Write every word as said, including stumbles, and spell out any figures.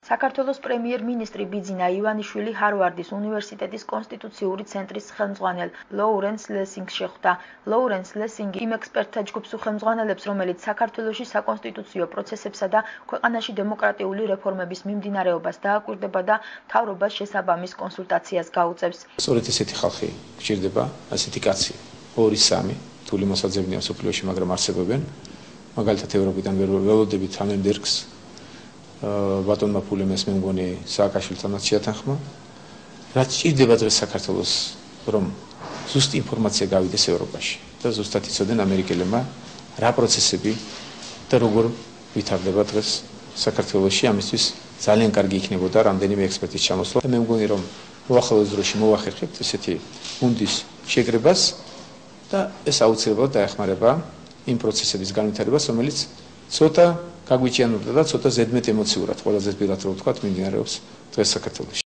საქართველოს პრემიერ-მინისტრი ბიძინა ივანიშვილი ჰარვარდის უნივერსიტეტის კონსტიტუციური ცენტრის ხელმძღვანელ ლოურენს ლესინგს შეხვდა. ლოურენს ლესინგი იმ ექსპერტთა ჯგუფს უხელმძღვანელებს, რომელიც საქართველოში საკონსტიტუციო პროცესებსა და ქვეყანაში დემოკრატიული რეფორმების მიმდინარეობას დააკვირდება და მთავრობას შესაბამის კონსულტაციას გაუწევს. სწორედ ესეთი ხალხი გვჭირდება, ასეთი კაცი, ორი სამი, თული მოსაძებნია მსოფლიოში, მაგრამ არსებობენ. მაგალითად ევროპიდან ველოდებით ამენბერგს ბატონმა ფულემეს მე მგონი სააკაშვილთანაც შეათანხმა. რაც ჭირდება დღეს საქართველოს, რომ ზუსტი ინფორმაცია გავიდეს ევროპაში და ზუსტად იცოდნენ ამერიკელებმა რა პროცესები და როგორ ვითარდება დღეს საქართველოში. ამისთვის ძალიან კარგი იქნებოდა რამდენიმე ექსპერტის ჩამოსვლა. მე მგონი რომ მოახლოეს დროში მოვახერხებთ ესეთი გუნდის შეკრებას და ეს აუცილებლად დაეხმარება იმ პროცესების განვითარებას, რომელიც ცოტა გაგვიჭიანურდა და ცოტა ზედმეტ ემოციურად, ყველაზე პირად რო ვთქვათ, მიმდინარეობს დღეს საქართველოში.